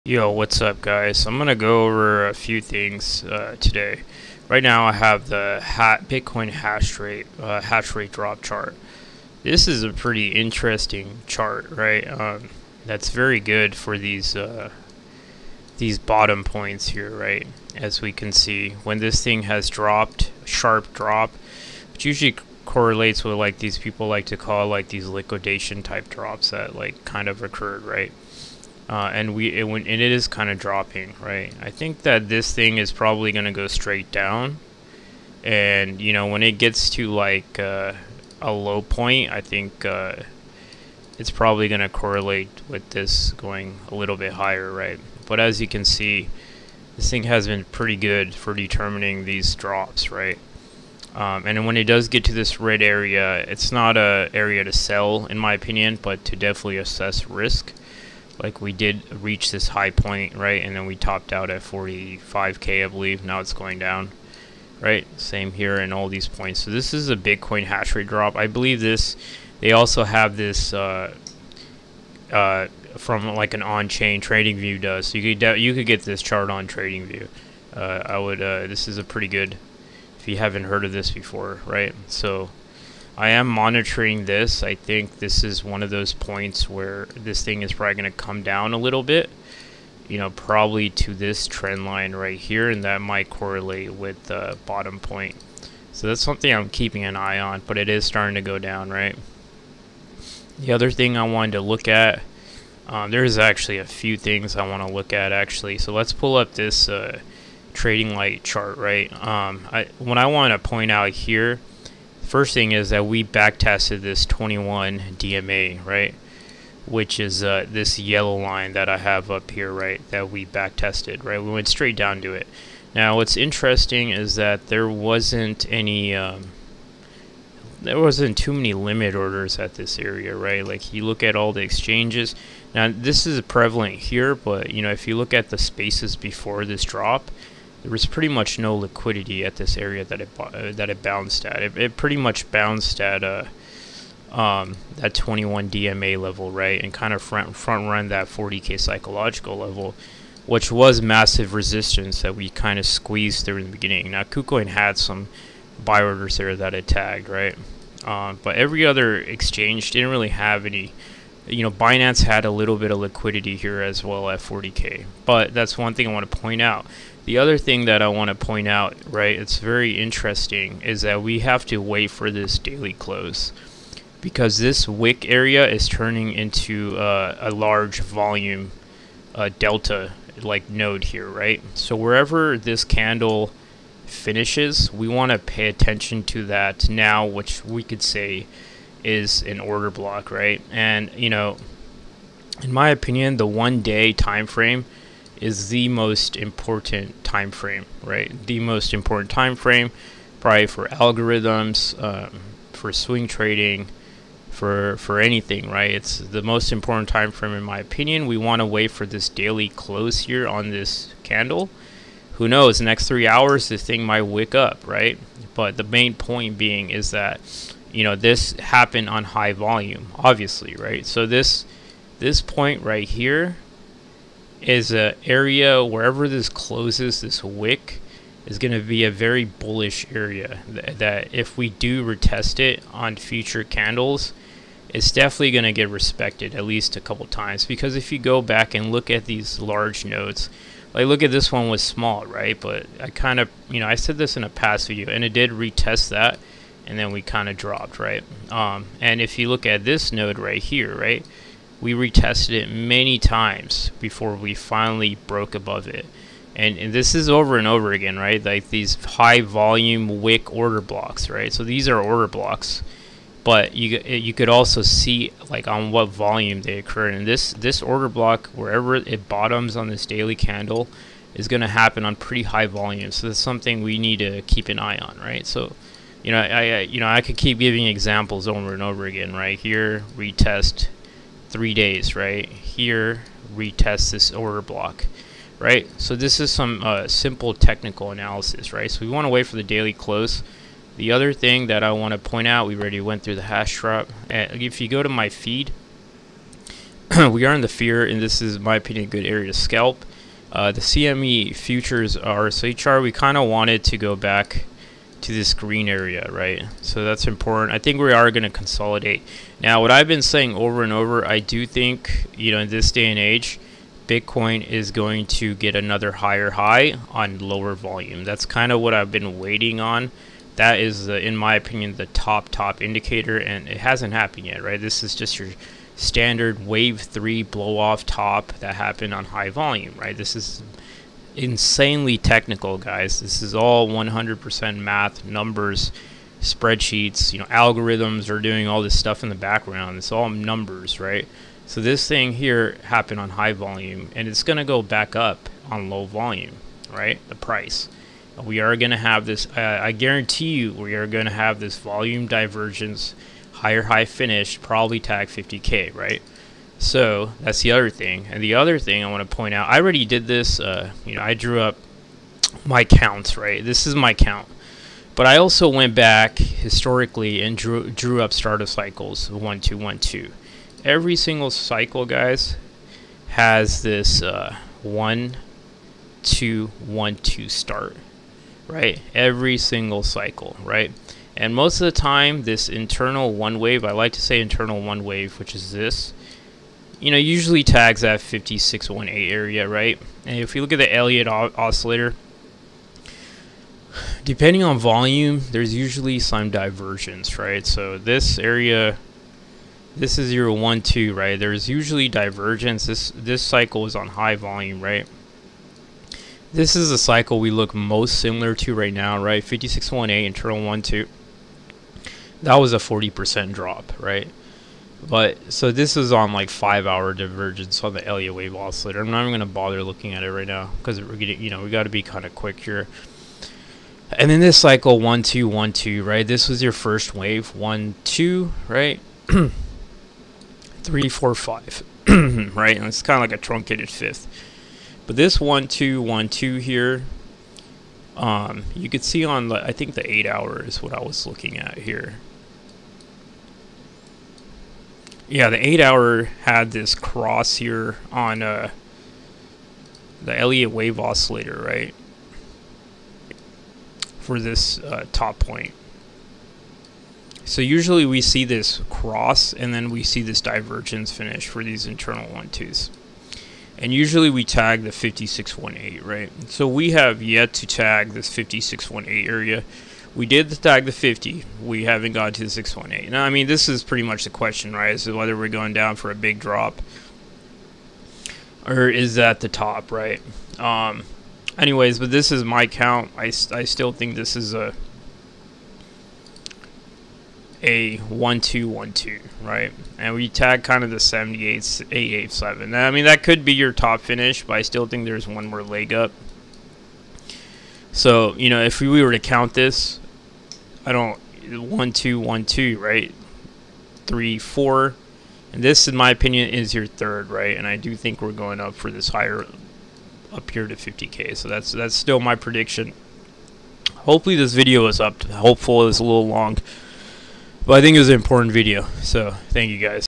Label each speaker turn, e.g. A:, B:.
A: Yo, what's up, guys? I'm gonna go over a few things today. Right now, I have the Bitcoin hash rate drop chart. This is a pretty interesting chart, right? That's very good for these bottom points here, right? As we can see, when this thing has dropped, sharp drop, which usually correlates with like these people like to call like these liquidation type drops that like kind of occurred, right? And it is kind of dropping, right? I think that this thing is probably going to go straight down, and when it gets to like a low point, I think it's probably going to correlate with this going a little bit higher, right? But as you can see, this thing has been pretty good for determining these drops, right? And when it does get to this red area, it's not a area to sell in my opinion, but to definitely assess risk. Like we did reach this high point, right? And then we topped out at 45k, I believe. Now it's going down, right? Same here in all these points. So this is a Bitcoin hash rate drop. I believe this. They also have this from like an on-chain trading view does. So you could get this chart on trading view. I would. This is a pretty good. If you haven't heard of this before, right? So I am monitoring this. I think this is one of those points where this thing is probably going to come down a little bit, probably to this trend line right here, and that might correlate with the bottom point. So that's something I'm keeping an eye on, but it is starting to go down, right? The other thing I wanted to look at, there's actually a few things I want to look at actually. So let's pull up this trading light chart, right? What I want to point out here, first thing is that we back tested this 21 DMA, right? Which is this yellow line that I have up here, right? That we back tested, right? We went straight down to it. Now, what's interesting is that there wasn't too many limit orders at this area, right? Like you look at all the exchanges. Now, this is prevalent here, but if you look at the spaces before this drop, there was pretty much no liquidity at this area that it bounced at. It pretty much bounced at that 21 DMA level, right, and kind of front run that 40k psychological level, which was massive resistance that we kind of squeezed through in the beginning. Now, KuCoin had some buy orders there that it tagged, right, but every other exchange didn't really have any. Binance had a little bit of liquidity here as well at 40k, but that's one thing I want to point out. The other thing that I want to point out, right, it's very interesting, is that we have to wait for this daily close, because this wick area is turning into a large volume delta like node here, right? So wherever this candle finishes, we want to pay attention to that now, which we could say is an order block, right? And in my opinion, the 1 day time frame is the most important time frame, right? The most important time frame, probably for algorithms, for swing trading, for anything, right? It's the most important time frame in my opinion. We want to wait for this daily close here on this candle. Who knows? The next 3 hours, this thing might wick up, right? But the main point being is that this happened on high volume, obviously, right? So this point right here is an area wherever this closes, this wick is going to be a very bullish area that if we do retest it on future candles, it's definitely going to get respected at least a couple times. Because if you go back and look at these large nodes, like look at this one was small, right? But I kind of, I said this in a past video, and it did retest that, and then we kind of dropped, right? And if you look at this node right here, right, we retested it many times before we finally broke above it. And this is over and over again, right? Like these high volume wick order blocks, right? So these are order blocks, but you could also see like on what volume they occur. And this order block, wherever it bottoms on this daily candle, is going to happen on pretty high volume. So that's something we need to keep an eye on, right? So I could keep giving examples over and over again, right? Here retest 3 days, right? Here retest this order block, right? So this is some simple technical analysis, right? So we want to wait for the daily close. The other thing that I want to point out, we already went through the hash drop. If you go to my feed, we are in the fear, and this is, in my opinion, a good area to scalp. The CME futures RSI chart, we kind of wanted to go back to this green area, right? So that's important. I think we are going to consolidate. Now, what I've been saying over and over, I do think, you know, in this day and age, Bitcoin is going to get another higher high on lower volume. That's kind of what I've been waiting on. That is, in my opinion, the top indicator, and it hasn't happened yet, right? This is just your standard wave 3 blow off top that happened on high volume, right? This is insanely technical, guys. This is all 100% math, numbers, spreadsheets, you know, algorithms are doing all this stuff in the background. It's all numbers, right? So this thing here happened on high volume, and it's going to go back up on low volume, right? The price. We are going to have this, I guarantee you, we are going to have this volume divergence, higher high finish, probably tag 50K, right? So that's the other thing. And the other thing I want to point out, I already did this, you know, I drew up my counts, right? This is my count. But I also went back historically and drew up startup cycles, 1, 2, 1, 2. Every single cycle, guys, has this 1, 2, 1, 2 start, right? Every single cycle, right? And most of the time, this internal one wave, I like to say internal one wave, which is this, you know, usually tags that 5618 area, right? And if you look at the Elliott oscillator, depending on volume, there's usually some divergence, right? So this area, this is your 1, 2, right? There's usually divergence. This cycle is on high volume, right? This is the cycle we look most similar to right now, right? 5618 internal 1, 2. That was a 40% drop, right? But so this is on like 5-hour divergence on the Elliott wave oscillator. I'm not even going to bother looking at it right now because we're getting, you know, we got to be kind of quick here. And then this cycle 1, 2, 1, 2, right? This was your first wave, 1, 2, right? 3, 4, 5, right? And it's kind of like a truncated fifth. But this 1, 2, 1, 2 here, you could see on the, I think the 8-hour is what I was looking at here. Yeah, the 8-hour had this cross here on the Elliott wave oscillator, right? For this top point. So usually we see this cross, and then we see this divergence finish for these internal 1, 2s. And usually we tag the 5618, right? So we have yet to tag this 5618 area. We did tag the 50. We haven't got to the 618. Now, I mean, this is pretty much the question, right? Is whether we're going down for a big drop or is that the top, right? Anyways, but this is my count. I still think this is a 1, 2, 1, 2, right? And we tag kind of the 78.887. I mean, that could be your top finish, but I still think there's one more leg up. So, you know, if we were to count this, 1, 2, 1, 2, right? 3, 4, and this, in my opinion, is your third, right? And I do think we're going up for this higher up here to 50K. So that's still my prediction. Hopefully this video is up. Hopefully it's a little long, but I think it was an important video. So thank you guys.